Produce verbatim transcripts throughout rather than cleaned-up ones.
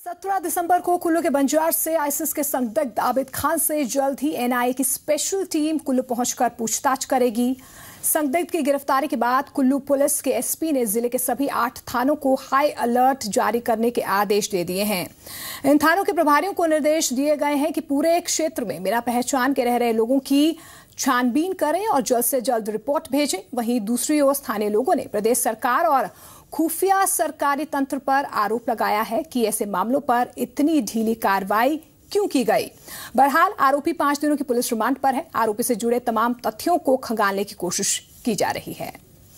सत्रह दिसंबर को कुल्लू के बंजार से आईसिस के संदिग्ध आबिद खान से जल्द ही एनआईए की स्पेशल टीम कुल्लू पहुंचकर पूछताछ करेगी। संदिग्ध की गिरफ्तारी के बाद कुल्लू पुलिस के एसपी ने जिले के सभी आठ थानों को हाई अलर्ट जारी करने के आदेश दे दिए हैं। इन थानों के प्रभारियों को निर्देश दिए गए हैं कि पूरे क्षेत्र में बिना पहचान के रह रहे लोगों की छानबीन करें और जल्द से जल्द रिपोर्ट भेजें। वहीं दूसरी ओर स्थानीय लोगों ने प्रदेश सरकार और खुफिया सरकारी तंत्र पर आरोप लगाया है कि ऐसे मामलों पर इतनी ढीली कार्रवाई क्यों की गई। बहरहाल आरोपी पांच दिनों की पुलिस रिमांड पर है। आरोपी से जुड़े तमाम तथ्यों को खंगालने की कोशिश की जा रही है।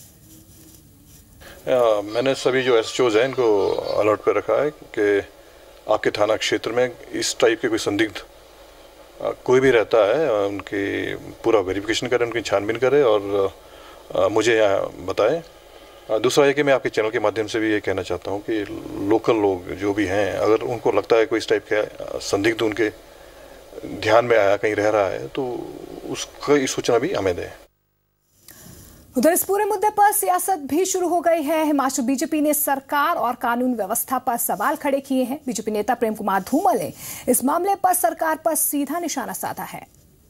आ, मैंने सभी जो एसएचओज हैं इनको अलर्ट पर रखा है कि आपके थाना क्षेत्र में इस टाइप के कोई संदिग्ध कोई भी रहता है उनकी पूरा वेरिफिकेशन करे, उनकी छानबीन करे और आ, मुझे यहाँ बताएं। दूसरा है कि मैं आपके चैनल के माध्यम से भी ये कहना चाहता हूँ कि लोकल लोग जो भी हैं, अगर उनको लगता है कोई इस टाइप का संदिग्ध उनके ध्यान में आया, कहीं रह रहा है, तो उसकी सूचना भी हमें दें। उधर इस पूरे मुद्दे पर सियासत भी शुरू हो गई है। हिमाचल बीजेपी ने सरकार और कानून व्यवस्था पर सवाल खड़े किए हैं। बीजेपी नेता प्रेम कुमार धूमल ने इस मामले पर सरकार पर सीधा निशाना साधा है।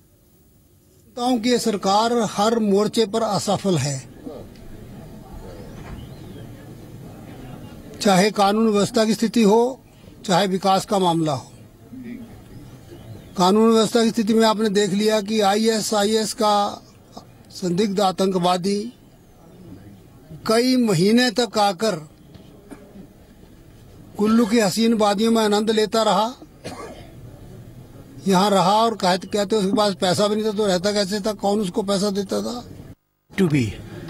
कि सरकार हर मोर्चे पर असफल है, चाहे कानून व्यवस्था की स्थिति हो, चाहे विकास का मामला हो। कानून व्यवस्था की स्थिति में आपने देख लिया कि आईएसआईएस का संदिग्ध आतंकवादी कई महीने तक आकर कुल्लू की हसीन वादियों में आनंद लेता रहा, यहाँ रहा और कहते कहते उसके पास पैसा भी नहीं था, तो रहता कैसे था, कौन उसको पैसा देता था। To be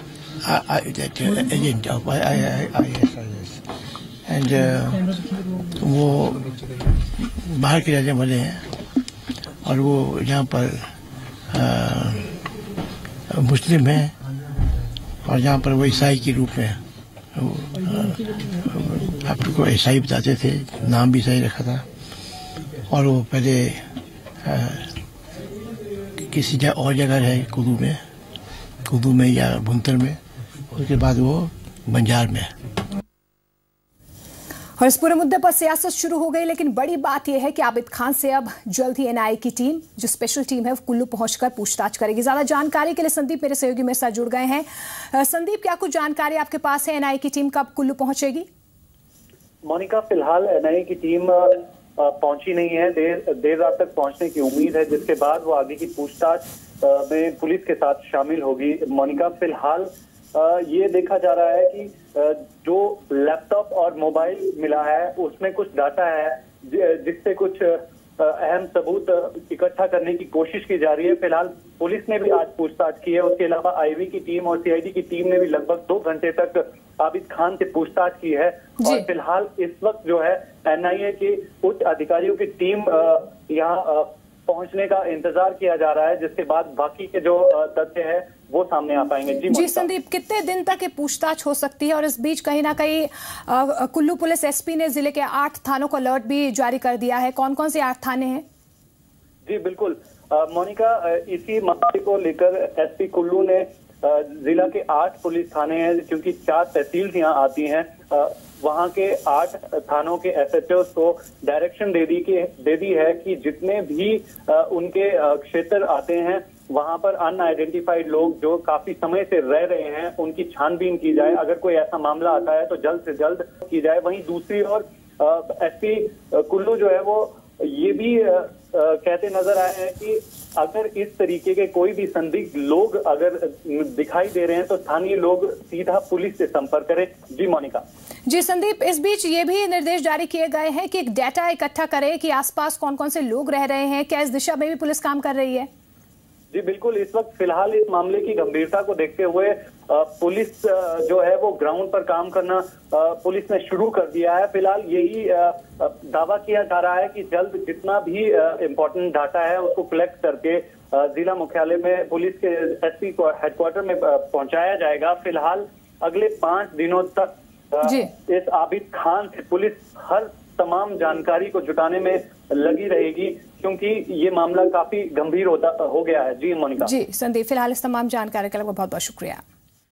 agent of ISIS and वो बाहर के रहने वाले हैं और वो यहाँ पर आ, मुस्लिम हैं और यहाँ पर वो ईसाई के रूप में आपको ईसाई बताते थे, नाम भी सही रखा था। और वो पहले आ, किसी जगह और जगह रहे, कुल्लू में कुल्लू में या भुंतर में, उसके बाद वो बंजार में। और इस पूरे मुद्दे पर सियासत शुरू हो गई, लेकिन बड़ी बात यह है कि आबिद खान से अब जल्द ही एनआईए की टीम, जो स्पेशल टीम है, वो कुल्लू पहुंचकर पूछताछ करेगी। ज्यादा जानकारी के लिए संदीप मेरे सहयोगी मेरे साथ जुड़ गए हैं। संदीप, क्या कुछ जानकारी आपके पास है? एनआईए की टीम कब कुल्लू पहुंचेगी? मोनिका, फिलहाल एनआईए की टीम पहुंची नहीं है। देर देर रात तक पहुंचने की उम्मीद है, जिसके बाद वो आगे की पूछताछ में पुलिस के साथ शामिल होगी। मोनिका, फिलहाल ये देखा जा रहा है कि जो लैपटॉप और मोबाइल मिला है उसमें कुछ डाटा है जिससे कुछ अहम सबूत इकट्ठा करने की कोशिश की जा रही है। फिलहाल पुलिस ने भी आज पूछताछ की है। उसके अलावा आईवी की टीम और सीआईडी की टीम ने भी लगभग दो घंटे तक आबिद खान से पूछताछ की है। और फिलहाल इस वक्त जो है एनआईए के उच्च अधिकारियों की टीम यहाँ पहुंचने का इंतजार किया जा रहा है, जिसके बाद बाकी के जो तथ्य है वो सामने आ पाएंगे। जी, जी संदीप, कितने दिन तक ये पूछताछ हो सकती है? और इस बीच कहीं ना कहीं कुल्लू पुलिस एसपी ने जिले के आठ थानों को अलर्ट भी जारी कर दिया है। कौन कौन से आठ थाने हैं? जी बिल्कुल मोनिका, इसी मामले को लेकर एसपी कुल्लू ने जिला के आठ पुलिस थाने हैं, क्योंकि चार तहसील यहाँ आती हैं, वहां के आठ थानों के एसएचओ को डायरेक्शन दे दी कि दे दी है कि जितने भी उनके क्षेत्र आते हैं वहां पर अनआइडेंटिफाइड लोग जो काफी समय से रह रहे हैं उनकी छानबीन की जाए। अगर कोई ऐसा मामला आता है तो जल्द से जल्द की जाए। वहीं दूसरी ओर एसपी कुल्लू जो है वो ये भी आ, आ, कहते नजर आए हैं कि अगर इस तरीके के कोई भी संदिग्ध लोग अगर दिखाई दे रहे हैं तो स्थानीय लोग सीधा पुलिस से संपर्क करें। जी मोनिका। जी संदीप, इस बीच ये भी निर्देश जारी किए गए हैं कि एक डाटा इकट्ठा करे कि आसपास कौन कौन से लोग रह रहे हैं। क्या इस दिशा में भी पुलिस काम कर रही है? जी बिल्कुल, इस वक्त फिलहाल इस मामले की गंभीरता को देखते हुए पुलिस जो है वो ग्राउंड पर काम करना पुलिस ने शुरू कर दिया है। फिलहाल यही दावा किया जा रहा है कि जल्द जितना भी इम्पोर्टेंट डाटा है उसको कलेक्ट करके जिला मुख्यालय में पुलिस के एसपी हेडक्वार्टर में पहुंचाया जाएगा। फिलहाल अगले पांच दिनों तक इस आबिद खान से पुलिस हर तमाम जानकारी को जुटाने में लगी रहेगी, क्योंकि ये मामला काफी गंभीर होता हो गया है। जी मोनिका। जी संदीप, फिलहाल इस तमाम जानकारी के लिए बहुत बहुत शुक्रिया।